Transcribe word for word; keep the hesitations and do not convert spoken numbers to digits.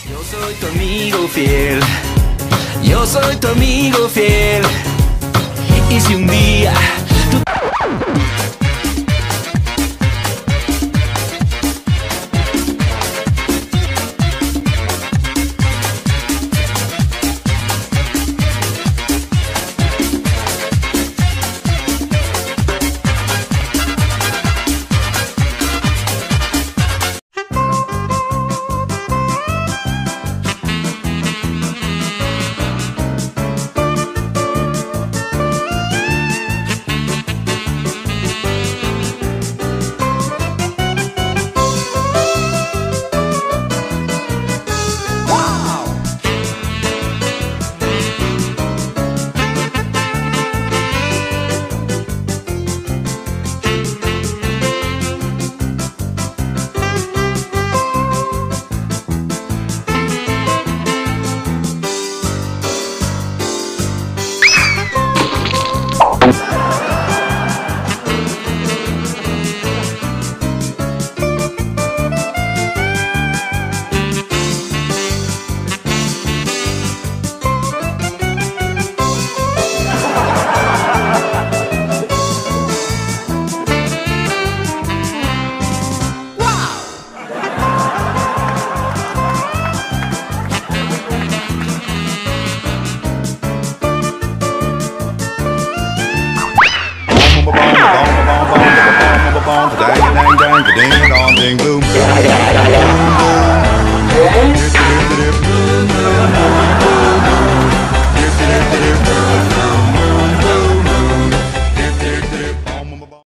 Yo soy tu amigo fiel, yo soy tu amigo fiel. Y si un día tú... Dang, dang, dang, ding, dong, ding, boom.